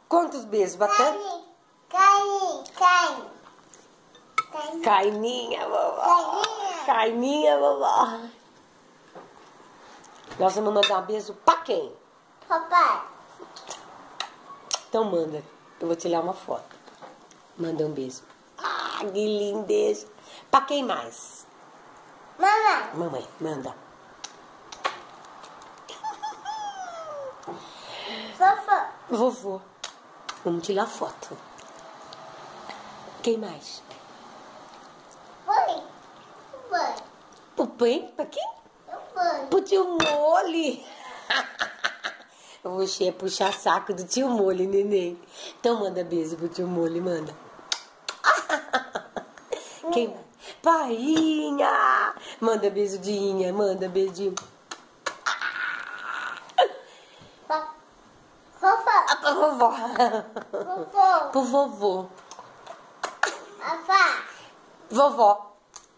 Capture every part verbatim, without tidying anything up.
Quantos beijos, Batan? Carne, carne, carne. Caininha, vovó. Caininha, vovó. Nós vamos mandar um beijo pra quem? Papai. Então manda. Eu vou tirar uma foto. Manda um beijo. Ah, que lindeza. Pra quem mais? Mamãe. Mamãe, manda. Vovó. Vovô. Vamos tirar foto. Quem mais? Mãe. Mãe. O Pen? Pra quem? Mãe. Pro tio Mole. Você é puxar saco do tio Mole, neném. Então manda beijo pro tio Mole, manda. Quem mais? Painha. Manda beijo de Inha, manda beijinho. Pa- Vovó. Ah, pra vovó. Vovó. Pro vovô. Avá. Vovó.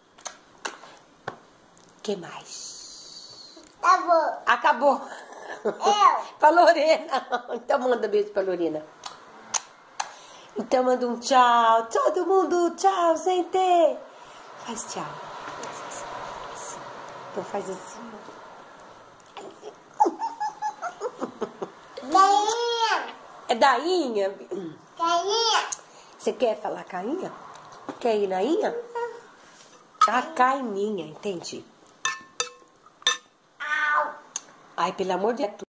Quem mais? Tá bom. Acabou. Eu. Pra Lorena. Então manda beijo pra Lorena. Então manda um tchau. Todo mundo tchau, gente. Faz tchau. Assim. Então faz assim. Galinha. É dainha? Galinha. Você quer falar cainha? Quer ir na inha? Ah, caininha, entendi. Au. Ai, pelo amor de Deus.